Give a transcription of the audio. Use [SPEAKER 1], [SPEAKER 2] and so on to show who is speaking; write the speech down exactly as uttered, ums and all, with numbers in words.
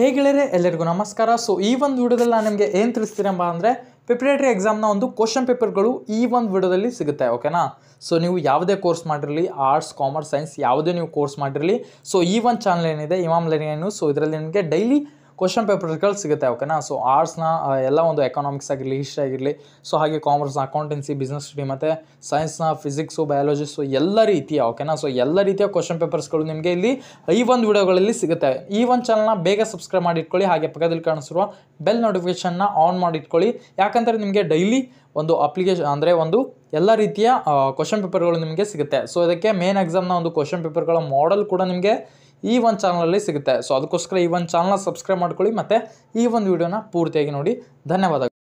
[SPEAKER 1] ಹೇಗೆಳರೆ ಎಲ್ಲರಿಗೂ ನಮಸ್ಕಾರ. ಸೊ ಈ ಒಂದು ವಿಡಿಯೋದಲ್ಲಿ ನಾನು ನಿಮಗೆ ಏನು ತಿಳಿಸ್ತೀನಪ್ಪ ಅಂದರೆ ಪ್ರಿಪರೇಟರಿ ಎಕ್ಸಾಮ್ನ ಒಂದು ಕ್ವಶನ್ ಪೇಪರ್ಗಳು ಈ ಒಂದು ವಿಡಿಯೋದಲ್ಲಿ ಸಿಗುತ್ತೆ. ಓಕೆನಾ. ಸೊ ನೀವು ಯಾವುದೇ ಕೋರ್ಸ್ ಮಾಡಿರಲಿ, ಆರ್ಟ್ಸ್, ಕಾಮರ್ಸ್, ಸೈನ್ಸ್ ಯಾವುದೇ ನೀವು ಕೋರ್ಸ್ ಮಾಡಿರಲಿ, ಸೊ ಈ ಒಂದು ಚಾನಲ್ ಏನಿದೆ ಇಮಾಮ್ ಲರ್ನಿಂಗ್ ನ್ಯೂಸ್, ಸೊ ಇದರಲ್ಲಿ ನಿಮಗೆ ಡೈಲಿ ಕ್ವಶನ್ ಪೇಪರ್ಗಳು ಸಿಗುತ್ತೆ. ಓಕೆನಾ. ಸೊ ಆರ್ಟ್ಸ್ನ ಎಲ್ಲ ಒಂದು ಎಕನಾಮಿಕ್ಸ್ ಆಗಿರಲಿ, ಹಿಸ್ಟ್ರಿ ಆಗಿರಲಿ, ಸೊ ಹಾಗೆ ಕಾಮರ್ಸ್ನ ಅಕೌಂಟೆನ್ಸಿ, ಬಿಸ್ನೆಸ್ ಸ್ಟಡಿ ಮತ್ತು ಸೈನ್ಸ್ನ ಫಿಸಿಕ್ಸು, ಬಯಾಲಜಿ, ಸೊ ಎಲ್ಲ ರೀತಿಯ ಓಕೆನಾ ಸೊ ಎಲ್ಲ ರೀತಿಯ ಕ್ವಶನ್ ಪೇಪರ್ಸ್ಗಳು ನಿಮಗೆ ಇಲ್ಲಿ ಈ ಒಂದು ವಿಡಿಯೋಗಳಲ್ಲಿ ಸಿಗುತ್ತೆ. ಈ ಒಂದು ಚಾನಲ್ನ ಬೇಗ ಸಬ್ಸ್ಕ್ರೈಬ್ ಮಾಡಿ ಇಟ್ಕೊಳ್ಳಿ. ಹಾಗೆ ಪಕ್ಕದಲ್ಲಿ ಕಾಣಿಸಿರುವ ಬೆಲ್ ನೋಟಿಫಿಕೇಷನ್ನ ಆನ್ ಮಾಡಿ ಇಟ್ಕೊಳ್ಳಿ. ಯಾಕಂದರೆ ನಿಮಗೆ ಡೈಲಿ ಒಂದು ಅಪ್ಲಿಕೇಶನ್ ಅಂದರೆ ಒಂದು ಎಲ್ಲ ರೀತಿಯ ಕ್ವಶನ್ ಪೇಪರ್ಗಳು ನಿಮಗೆ ಸಿಗುತ್ತೆ. ಸೊ ಇದಕ್ಕೆ ಮೇನ್ ಎಕ್ಸಾಮ್ನ ಒಂದು ಕ್ವಶನ್ ಪೇಪರ್ಗಳ ಮಾಡೆಲ್ ಕೂಡ ನಿಮಗೆ ಈ ಒಂದು ಚಾನಲಲ್ಲಿ ಸಿಗುತ್ತೆ. ಸೊ ಅದಕ್ಕೋಸ್ಕರ ಈ ಒಂದು ಚಾನಲ್ನ ಸಬ್ಸ್ಕ್ರೈಬ್ ಮಾಡ್ಕೊಳ್ಳಿ ಮತ್ತು ಈ ಒಂದು ವಿಡಿಯೋನ ಪೂರ್ತಿಯಾಗಿ ನೋಡಿ. ಧನ್ಯವಾದಗಳು.